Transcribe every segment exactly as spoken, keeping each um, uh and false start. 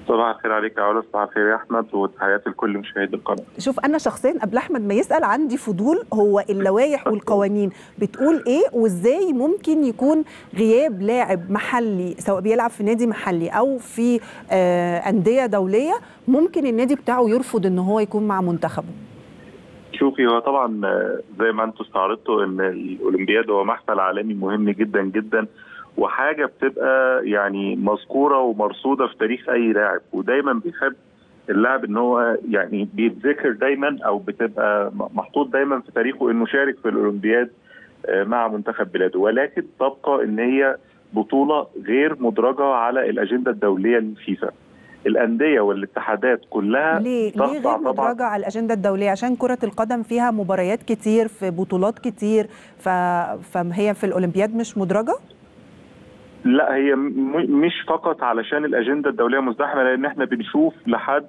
صباح الخير عليك يا علا، صباح الخير يا احمد، وتحياتي لكل مشاهدي القناه. شوف، انا شخصيا قبل احمد ما يسال عندي فضول، هو اللوائح والقوانين بتقول ايه، وازاي ممكن يكون غياب لاعب محلي سواء بيلعب في نادي محلي او في آه انديه دوليه ممكن النادي بتاعه يرفض ان هو يكون مع منتخبه؟ شوفي، هو طبعا زي ما انتم استعرضتوا ان الاولمبياد هو محفل عالمي مهم جدا جدا، وحاجه بتبقى يعني مذكوره ومرصوده في تاريخ اي لاعب، ودايما بيحب اللاعب ان هو يعني بيتذكر دايما او بتبقى محطوط دايما في تاريخه انه شارك في الاولمبياد مع منتخب بلاده، ولكن تبقى ان هي بطوله غير مدرجه على الاجنده الدوليه للفيفا. الانديه والاتحادات كلها ليه ليه غير مدرجه على الاجنده الدوليه؟ عشان كره القدم فيها مباريات كتير في بطولات كتير، ف... فهي في الاولمبياد مش مدرجه؟ لا، هي مش فقط علشان الاجنده الدوليه مزدحمه، لان احنا بنشوف لحد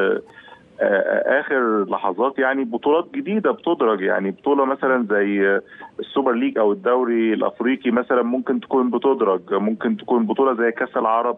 اخر لحظات يعني بطولات جديده بتدرج، يعني بطوله مثلا زي السوبر ليج او الدوري الافريقي مثلا ممكن تكون بتدرج، ممكن تكون بطوله زي كاس العرب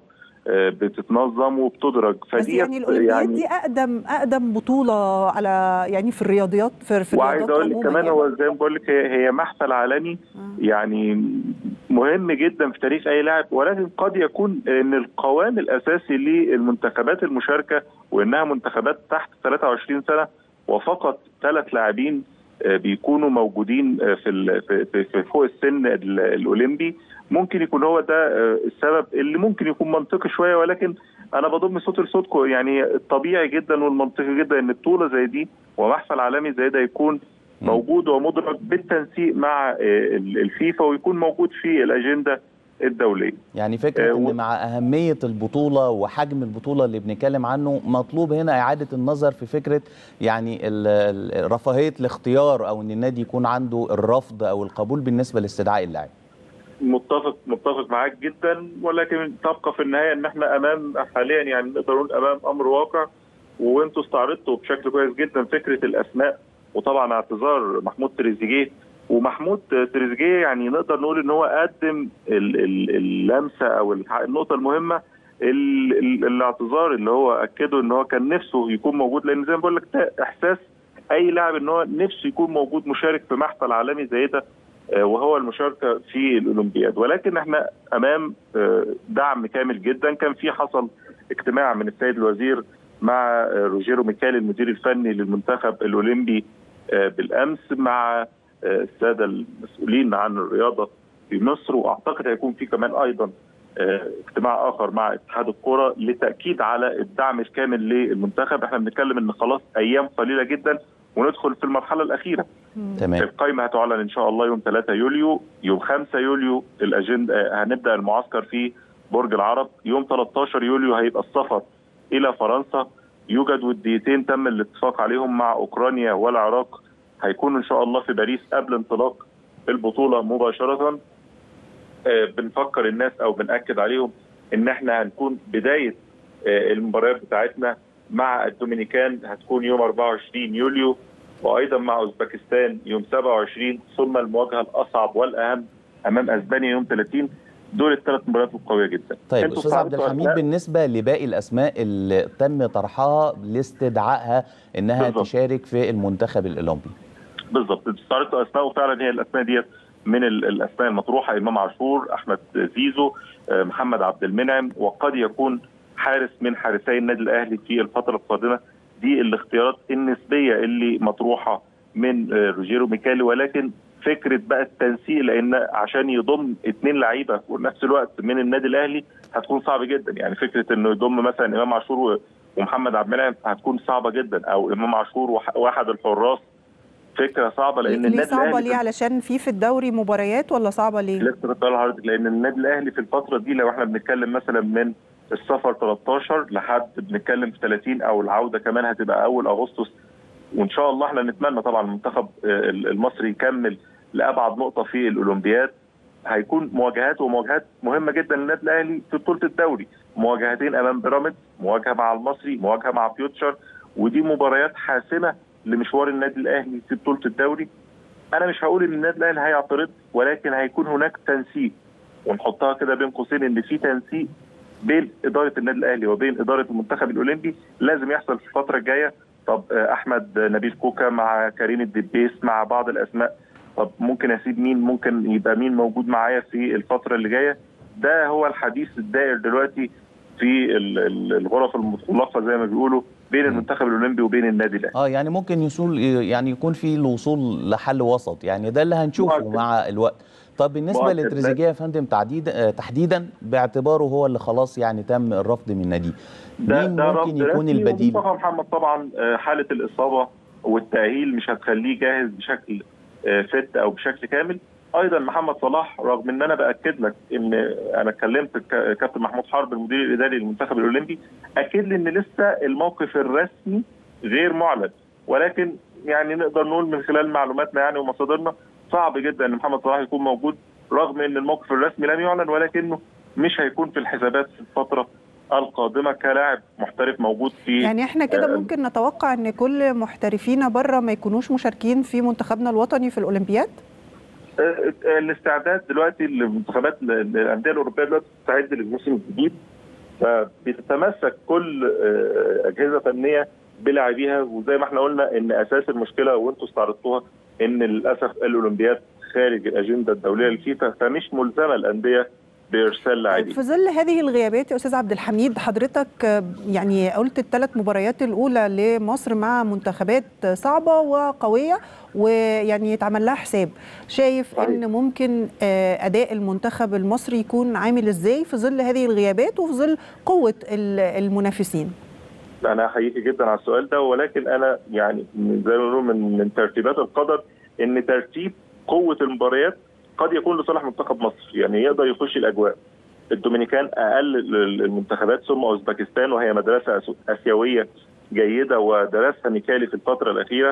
بتتنظم وبتدرج. بس يعني الاولمبياد يعني دي اقدم اقدم بطوله على يعني في الرياضيات في, في الرياضات وعايز اقول لك كمان يعني. هو زي ما بقول لك هي, هي محفل عالمي يعني مهم جدا في تاريخ اي لاعب، ولكن قد يكون ان القوام الاساسي للمنتخبات المشاركه وانها منتخبات تحت ثلاثة وعشرين سنه وفقط ثلاث لاعبين بيكونوا موجودين في في في فوق السن الاولمبي، ممكن يكون هو ده السبب اللي ممكن يكون منطقي شويه، ولكن انا بضم صوتي لصوتكم. يعني الطبيعي جدا والمنطقي جدا ان بطوله زي دي ومحفل عالمي زي ده يكون موجود ومدرج بالتنسيق مع الفيفا ويكون موجود في الاجنده الدوليه. يعني فكره ان مع اهميه البطوله وحجم البطوله اللي بنتكلم عنه مطلوب هنا اعاده النظر في فكره يعني رفاهيه الاختيار، او ان النادي يكون عنده الرفض او القبول بالنسبه لاستدعاء اللاعب. متفق متفق معاك جدا، ولكن تبقى في النهايه ان احنا امام حاليا يعني نقدر نقول امام امر واقع، وانتوا استعرضتوا بشكل كويس جدا فكره الاسماء، وطبعا اعتذار محمود تريزيجيه. ومحمود تريزيجيه يعني نقدر نقول ان هو قدم اللمسه او النقطه المهمه، الاعتذار اللي هو اكده ان هو كان نفسه يكون موجود، لان زي ما بقول لك ده احساس اي لاعب ان هو نفسه يكون موجود مشارك في محفل عالمي زي ده وهو المشاركه في الاولمبياد. ولكن احنا امام دعم كامل جدا. كان في حصل اجتماع من السيد الوزير مع روجيرو ميكالي المدير الفني للمنتخب الاولمبي بالامس مع الساده المسؤولين عن الرياضه في مصر، واعتقد هيكون في كمان ايضا اجتماع اخر مع اتحاد الكره لتاكيد على الدعم الكامل للمنتخب. احنا بنتكلم ان خلاص ايام قليله جدا وندخل في المرحله الاخيره. تمام. القائمه هتعلن ان شاء الله يوم ثلاثة يوليو، يوم خمسة يوليو الاجنده هنبدا المعسكر في برج العرب، يوم ثلاثة عشر يوليو هيبقى السفر الى فرنسا. يوجد وديتين تم الاتفاق عليهم مع اوكرانيا والعراق، هيكونوا ان شاء الله في باريس قبل انطلاق البطوله مباشره. آه بنفكر الناس او بناكد عليهم ان احنا هنكون بدايه آه المباريات بتاعتنا مع الدومينيكان هتكون يوم أربعة وعشرين يوليو، وايضا مع اوزبكستان يوم سبعة وعشرين، ثم المواجهه الاصعب والاهم امام اسبانيا يوم ثلاثين. دول الثلاث مباريات القويه جدا. طيب استاذ عبد الحميد، بالنسبه لباقي الاسماء اللي تم طرحها لاستدعائها انها بالزبط. تشارك في المنتخب الاولمبي. بالظبط، استعرضت اسماء وفعلا هي الاسماء ديت من الاسماء المطروحه: امام عاشور، احمد زيزو، محمد عبد المنعم، وقد يكون حارس من حارسي النادي الاهلي في الفتره القادمه. دي الاختيارات النسبيه اللي مطروحه من روجيرو ميكالي، ولكن فكره بقى التنسيق، لان عشان يضم اثنين لعيبه في نفس الوقت من النادي الاهلي هتكون صعب جدا. يعني فكره انه يضم مثلا امام عاشور ومحمد عبد المنعم هتكون صعبه جدا، او امام عاشور واحد الحراس، فكره صعبه. لان ليه النادي صعبه؟ ليه؟ علشان في في الدوري مباريات، ولا صعبه ليه؟ لسه كنت بقول لحضرتك لان النادي الاهلي في الفتره دي لو احنا بنتكلم مثلا من السفر ثلاثة عشر لحد بنتكلم في ثلاثين، او العوده كمان هتبقى اول اغسطس، وان شاء الله احنا نتمنى طبعا المنتخب المصري يكمل لابعد نقطه في الاولمبياد. هيكون مواجهات ومواجهات مهمه جدا للنادي الاهلي في بطوله الدوري، مواجهتين امام بيراميدز، مواجهه مع المصري، مواجهه مع فيوتشر، ودي مباريات حاسمه لمشوار النادي الاهلي في بطوله الدوري. انا مش هقول ان النادي الاهلي هيعترض، ولكن هيكون هناك تنسيق، ونحطها كده بين قوسين ان في تنسيق بين اداره النادي الاهلي وبين اداره المنتخب الاولمبي لازم يحصل في الفتره الجايه. طب احمد نبيل كوكا مع كريم الدبيس مع بعض الاسماء، طب ممكن اسيب مين، ممكن يبقى مين موجود معايا في الفتره اللي جايه. ده هو الحديث الدائر دلوقتي في الغرف المغلقه زي ما بيقولوا بين المنتخب الاولمبي وبين النادي الاهلي. اه يعني ممكن يوصل، يعني يكون في الوصول لحل وسط، يعني ده اللي هنشوفه مؤكد مع الوقت. طب بالنسبه لتريزيجيه يا فندم تحديدا تحديدا باعتباره هو اللي خلاص يعني تم الرفض من النادي، مين ده ممكن يكون البديل؟ مصطفى محمد طبعا حاله الاصابه والتاهيل مش هتخليه جاهز بشكل فت او بشكل كامل. ايضا محمد صلاح، رغم ان انا باكد لك ان انا كلمت كابتن محمود حرب المدير الاداري للمنتخب الاولمبي، اكد لي ان لسه الموقف الرسمي غير معلن، ولكن يعني نقدر نقول من خلال معلوماتنا يعني ومصادرنا صعب جدا ان محمد صلاح يكون موجود، رغم ان الموقف الرسمي لم يعلن، ولكنه مش هيكون في الحسابات في الفتره القادمه كلاعب محترف موجود في. يعني احنا كده ممكن نتوقع ان كل محترفينا بره ما يكونوش مشاركين في منتخبنا الوطني في الاولمبياد؟ الاستعداد دلوقتي للمنتخبات الانديه الاوروبيه دلوقتي بتستعد للموسم الجديد، فبتتمسك كل اجهزه فنيه بلاعبيها، وزي ما احنا قلنا ان اساس المشكله وانتم استعرضتوها ان للاسف الاولمبياد خارج الاجنده الدوليه للفيفا، فمش ملزمه الانديه بارسال لاعبين. في ظل هذه الغيابات يا استاذ عبد الحميد، حضرتك يعني قلت الثلاث مباريات الاولى لمصر مع منتخبات صعبه وقويه ويعني يتعمل لها حساب، شايف صحيح. ان ممكن اداء المنتخب المصري يكون عامل ازاي في ظل هذه الغيابات وفي ظل قوه المنافسين؟ انا احييك جدا على السؤال ده، ولكن انا يعني زي ما بنقول من من ترتيبات القدر ان ترتيب قوه المباريات قد يكون لصالح منتخب مصر، يعني يقدر يخش الاجواء. الدومينيكان اقل المنتخبات ثم اوزبكستان، وهي مدرسه اسيويه جيده ودرسها ميكالي في الفتره الاخيره،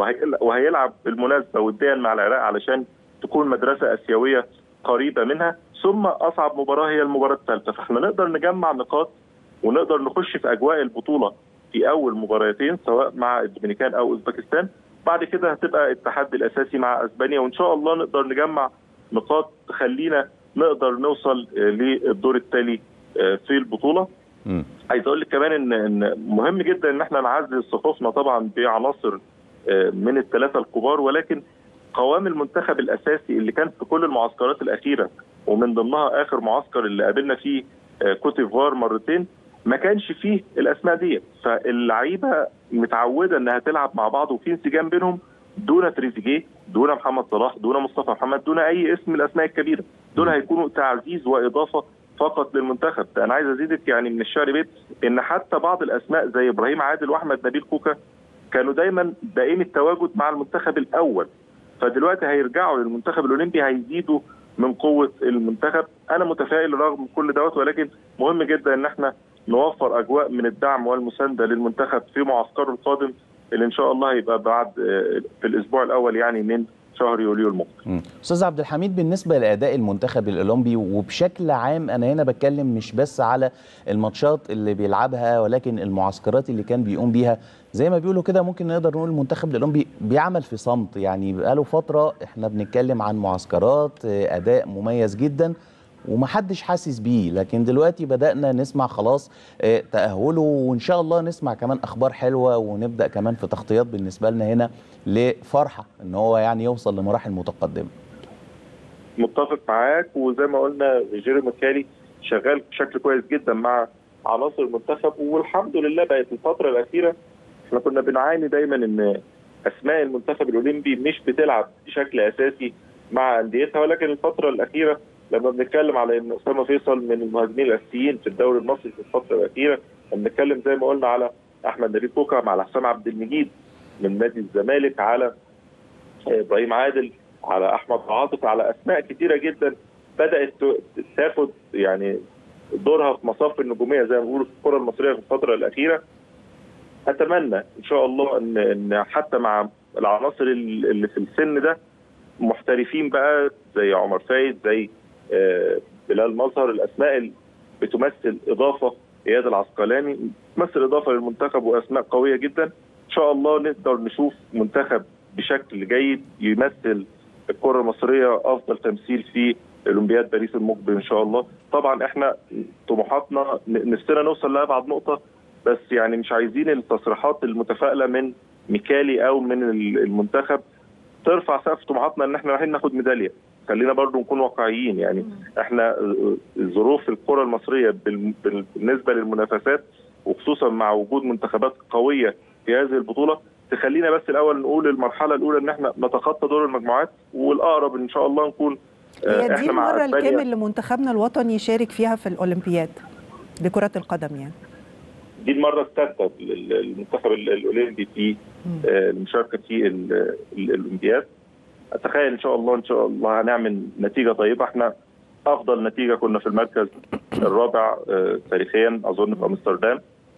وهيلعب بالمناسبه وديا مع العراق علشان تكون مدرسه اسيويه قريبه منها، ثم اصعب مباراه هي المباراه الثالثه. فاحنا نقدر نجمع نقاط ونقدر نخش في اجواء البطوله في اول مباراتين سواء مع الدومينيكان او اوزبكستان، بعد كده هتبقى التحدي الاساسي مع اسبانيا، وان شاء الله نقدر نجمع نقاط تخلينا نقدر نوصل للدور التالي في البطوله. م. عايز اقول لك كمان ان ان مهم جدا ان احنا نعزز صفوفنا طبعا بعناصر من الثلاثه الكبار، ولكن قوام المنتخب الاساسي اللي كان في كل المعسكرات الاخيره ومن ضمنها اخر معسكر اللي قابلنا فيه كوت ديفوار مرتين ما كانش فيه الاسماء دي، فاللعيبه متعوده انها تلعب مع بعض وفي انسجام بينهم دون تريزيجيه، دون محمد صلاح، دون مصطفى محمد، دون اي اسم من الاسماء الكبيره. دول هيكونوا تعزيز واضافه فقط للمنتخب. انا عايز ازيدك يعني من الشعر بيت ان حتى بعض الاسماء زي ابراهيم عادل واحمد نبيل كوكا كانوا دايما دائم التواجد مع المنتخب الاول، فدلوقتي هيرجعوا للمنتخب الاولمبي هيزيدوا من قوه المنتخب. انا متفائل رغم كل دوت، ولكن مهم جدا ان احنا نوفر اجواء من الدعم والمسانده للمنتخب في معسكره القادم اللي ان شاء الله هيبقى بعد في الاسبوع الاول يعني من شهر يوليو المقبل. استاذ عبد الحميد، بالنسبه لاداء المنتخب الاولمبي وبشكل عام، انا هنا بتكلم مش بس على الماتشات اللي بيلعبها ولكن المعسكرات اللي كان بيقوم بيها، زي ما بيقولوا كده ممكن نقدر نقول المنتخب الاولمبي بيعمل في صمت، يعني بقاله فتره احنا بنتكلم عن معسكرات اداء مميز جدا ومحدش حاسس بيه، لكن دلوقتي بدأنا نسمع خلاص تأهله، وإن شاء الله نسمع كمان أخبار حلوة ونبدأ كمان في تغطيات بالنسبة لنا هنا لفرحة إن هو يعني يوصل لمراحل متقدمة. متفق معاك، وزي ما قلنا جيري ميكالي شغال بشكل كويس جدا مع عناصر المنتخب، والحمد لله بقت الفترة الأخيرة احنا كنا بنعاني دايما إن أسماء المنتخب الأولمبي مش بتلعب بشكل أساسي مع أنديتها، ولكن الفترة الأخيرة لما بنتكلم على ان اسامه فيصل من المهاجمين الاساسيين في الدوري المصري في الفتره الاخيره، بنتكلم زي ما قلنا على احمد نبيل كوكا، على حسام عبد المجيد من نادي الزمالك، على ابراهيم عادل، على احمد عاطف، على اسماء كثيره جدا بدات تاخد يعني دورها في مصاف النجوميه زي ما بيقولوا في الكره المصريه في الفتره الاخيره. اتمنى ان شاء الله ان ان حتى مع العناصر اللي في السن ده محترفين بقى زي عمر فايد، زي بلال مظهر، الاسماء اللي بتمثل اضافه، اياد العسقلاني بتمثل اضافه للمنتخب واسماء قويه جدا. ان شاء الله نقدر نشوف منتخب بشكل جيد يمثل الكره المصريه افضل تمثيل في اولمبياد باريس المقبل ان شاء الله. طبعا احنا طموحاتنا نفسنا نوصل لابعد نقطه، بس يعني مش عايزين التصريحات المتفائله من ميكالي او من المنتخب ترفع سقف طموحاتنا ان احنا رايحين ناخد ميداليه. خلينا برضو نكون واقعيين، يعني احنا ظروف الكره المصريه بالنسبه للمنافسات وخصوصا مع وجود منتخبات قويه في هذه البطوله تخلينا بس الاول نقول المرحله الاولى ان احنا نتخطى دور المجموعات، والاقرب ان شاء الله نكون هي دي المره الكام اللي منتخبنا الوطني يشارك فيها في الاولمبياد لكره القدم؟ يعني دي المره السادسه للمنتخب الاولمبي في المشاركه في الاولمبياد. اتخيل ان شاء الله ان شاء الله هنعمل نتيجه طيبه. احنا افضل نتيجه كنا في المركز الرابع تاريخيا اظن في امستردام.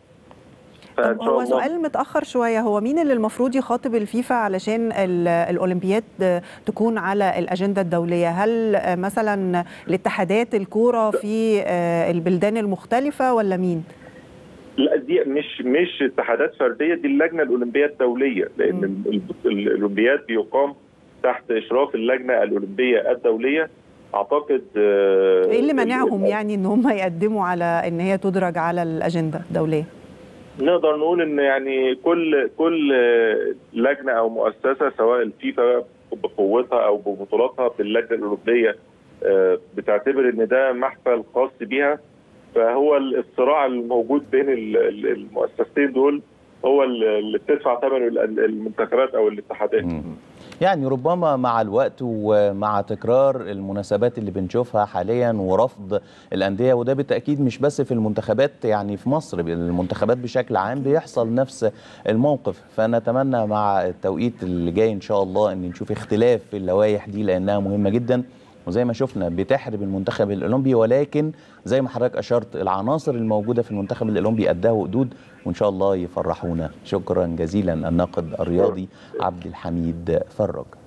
طب هو سؤال متاخر شويه، هو مين اللي المفروض يخاطب الفيفا علشان الاولمبياد تكون على الاجنده الدوليه؟ هل مثلا الاتحادات الكوره في البلدان المختلفه ولا مين؟ لا دي مش مش اتحادات فرديه، دي اللجنه الاولمبيه الدوليه، لان الاولمبياد بيقام تحت اشراف اللجنه الاولمبيه الدوليه. اعتقد ايه اللي منعهم يعني ان هم يقدموا على ان هي تدرج على الاجنده الدوليه؟ نقدر نقول ان يعني كل كل لجنه او مؤسسه سواء الفيفا بقوتها او ببطولاتها باللجنه الاولمبيه بتعتبر ان ده محفل خاص بيها، فهو الصراع الموجود بين المؤسستين دول هو اللي بتدفع ثمن المنتخبات او الاتحادات. يعني ربما مع الوقت ومع تكرار المناسبات اللي بنشوفها حاليا ورفض الأندية، وده بالتأكيد مش بس في المنتخبات، يعني في مصر المنتخبات بشكل عام بيحصل نفس الموقف. فنتمنى مع التوقيت اللي جاي إن شاء الله أن نشوف اختلاف في اللوائح دي لأنها مهمة جدا، وزي ما شفنا بتحرم المنتخب الأولمبي، ولكن زي ما حضرتك أشرت العناصر الموجودة في المنتخب الأولمبي قدها وقدود، وإن شاء الله يفرحونا. شكرا جزيلا الناقد الرياضي عبد الحميد فرج.